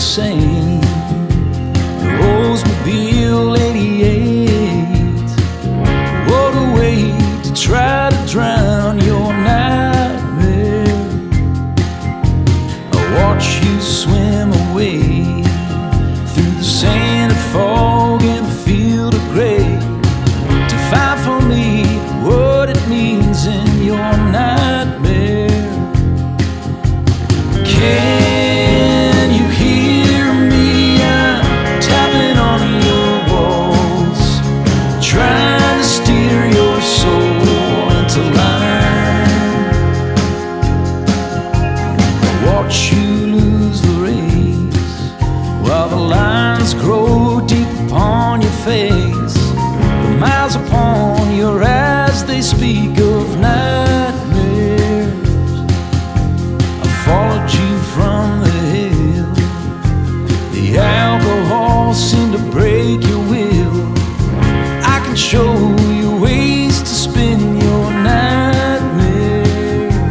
same. Oldsmobile 88. What a way to try to drown your nightmare. I watch you swim away through the sand and fog and a field of gray to find for me what it means in your nightmare. Can you hear me? I'm tapping on your walls, trying to steer your soul into line. I watch you lose the race while the lines grow deep upon your face. The miles upon your eyes, they speak of nightmares. I followed you from the hill. The alcohol seemed to break your will. I can show you ways to spin your nightmare.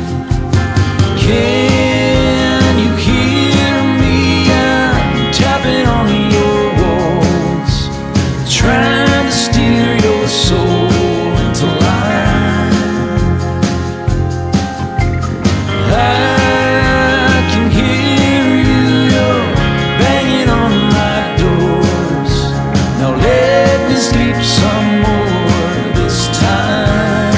Can you hear me? I'm tapping on your walls, trying to steer your soul into line. I can hear you, you're banging on my doors. Now let me sleep some more this time.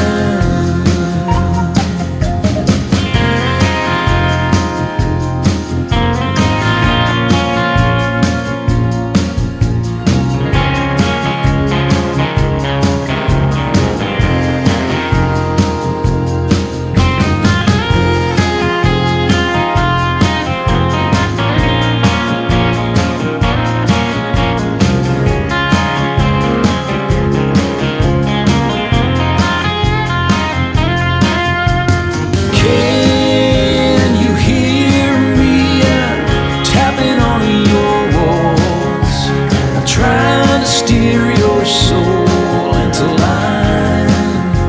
Can you hear me? I'm tapping on your walls. I'm trying to steer your soul into line.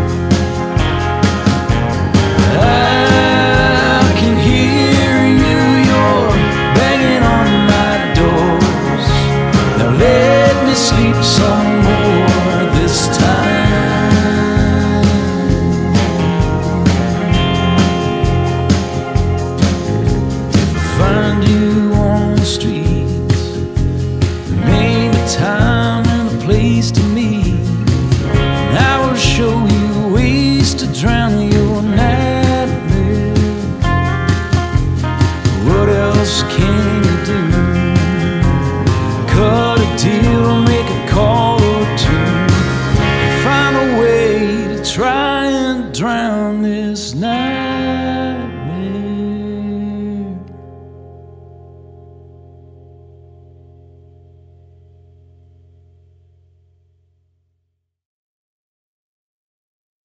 I can hear you, you're banging on my doors. Now let me sleep some more